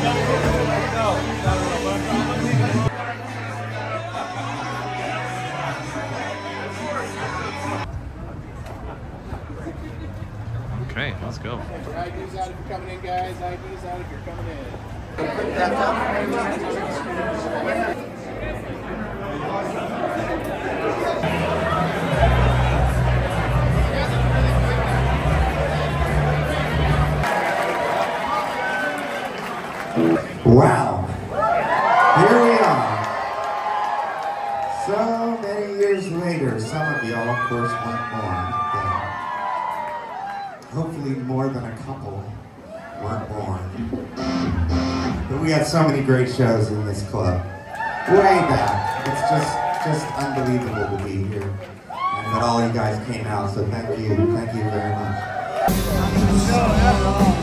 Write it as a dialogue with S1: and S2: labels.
S1: Okay, let's go.
S2: IDs out if you're coming in, guys. IDs out if you're coming in.
S3: Wow. Here we are. So many years later, some of y'all, of course, weren't born then. Hopefully more than a couple weren't born. But we had so many great shows in this club. Way back. It's just unbelievable to be here. And that all you guys came out, so thank you very much.